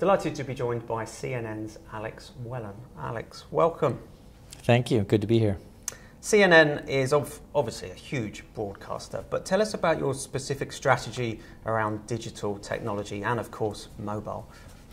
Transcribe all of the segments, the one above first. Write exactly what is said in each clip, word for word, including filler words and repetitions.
Delighted to be joined by C N N's Alex Wellen. Alex, welcome. Thank you. Good to be here. C N N is ov obviously a huge broadcaster, but tell us about your specific strategy around digital technology and, of course, mobile.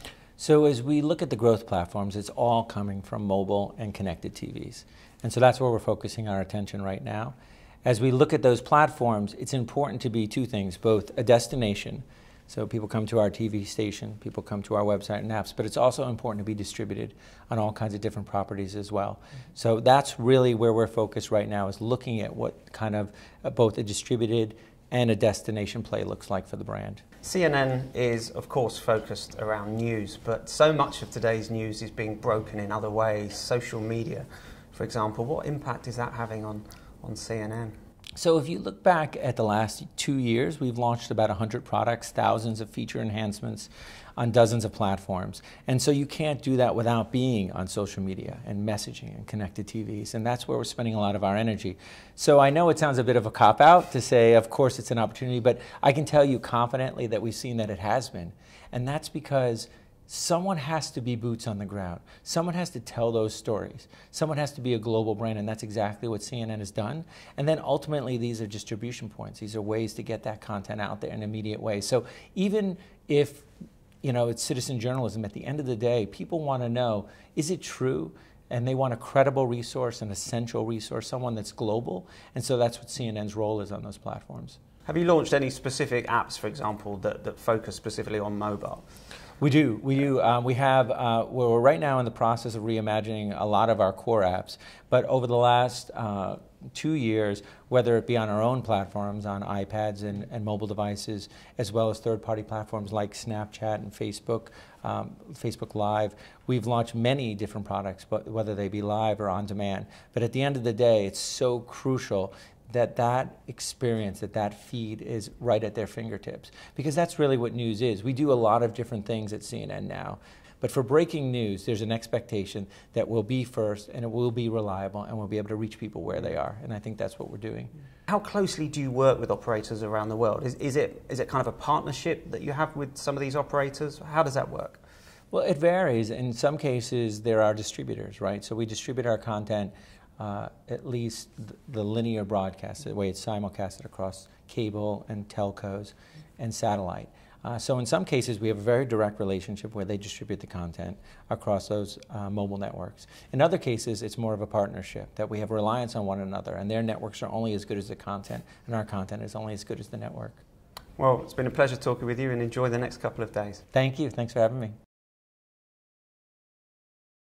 So as we look at the growth platforms, it's all coming from mobile and connected T Vs. And so that's where we're focusing our attention right now. As we look at those platforms, it's important to be two things, both a destination, so people come to our T V station, people come to our website and apps, but it's also important to be distributed on all kinds of different properties as well. Mm-hmm. So that's really where we're focused right now, is looking at what kind of uh, both a distributed and a destination play looks like for the brand. C N N is, of course, focused around news, but so much of today's news is being broken in other ways, social media, for example. What impact is that having on, on C N N? So if you look back at the last two years, we've launched about one hundred products, thousands of feature enhancements on dozens of platforms. And so you can't do that without being on social media and messaging and connected T Vs. And that's where we're spending a lot of our energy. So I know it sounds a bit of a cop-out to say, of course, it's an opportunity, but I can tell you confidently that we've seen that it has been. And that's because someone has to be boots on the ground. Someone has to tell those stories. Someone has to be a global brand, and that's exactly what C N N has done. And then ultimately, these are distribution points. These are ways to get that content out there in immediate ways. So even if, you know, it's citizen journalism, at the end of the day, people want to know, is it true? And they want a credible resource, an essential resource, someone that's global. And so that's what C N N's role is on those platforms. Have you launched any specific apps, for example, that, that focus specifically on mobile? We do. We do. Um, we have, uh, we're right now in the process of reimagining a lot of our core apps, but over the last uh, two years, whether it be on our own platforms, on iPads and, and mobile devices, as well as third-party platforms like Snapchat and Facebook, um, Facebook Live, we've launched many different products, but whether they be live or on demand. But at the end of the day, it's so crucial that that experience, that that feed is right at their fingertips. Because that's really what news is. We do a lot of different things at C N N now. But for breaking news, there's an expectation that we'll be first and it will be reliable and we'll be able to reach people where they are. And I think that's what we're doing. How closely do you work with operators around the world? Is, is, it, is it kind of a partnership that you have with some of these operators? How does that work? Well, it varies. In some cases, there are distributors, right? So we distribute our content, Uh, at least the linear broadcast, the way it's simulcasted across cable and telcos and satellite. Uh, so in some cases, we have a very direct relationship where they distribute the content across those uh, mobile networks. In other cases, it's more of a partnership, that we have reliance on one another, and their networks are only as good as the content, and our content is only as good as the network. Well, it's been a pleasure talking with you, and enjoy the next couple of days. Thank you. Thanks for having me.